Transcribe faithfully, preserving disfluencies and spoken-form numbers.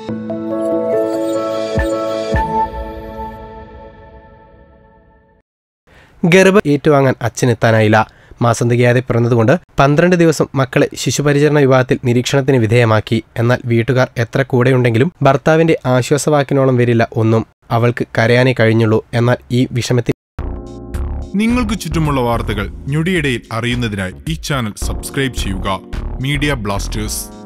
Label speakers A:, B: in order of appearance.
A: ഗർഭം ഏറ്റുവാങ്ങാൻ അച്ഛനെത്താനായില്ല. മാസം തികയാതെ പിറന്നതുകൊണ്ട് പന്ത്രണ്ട് ദിവസം മക്കളെ ശിശുപരിചരണ വിഭാഗത്തിൽ നിരീക്ഷണത്തിന് വിധേയമാക്കി. എന്നാൽ വീട്ടുകാർ എത്ര കൂടെയുണ്ടെങ്കിലും ഭർത്താവിന്റെ ആശ്വാസവാക്കിനോളം വരില്ല ഒന്നും. അവൾക്ക് കരയാനേ കഴിഞ്ഞുള്ളൂ. എന്നാൽ ഈ വിഷമത്തിൽ
B: നിങ്ങൾക്ക് ചുറ്റുമുള്ള വാർത്തകൾ ഞൊടിയിടയിൽ അറിയുന്നതിനായി ഈ ചാനൽ സബ്സ്ക്രൈബ് ചെയ്യുക. Media Blasters.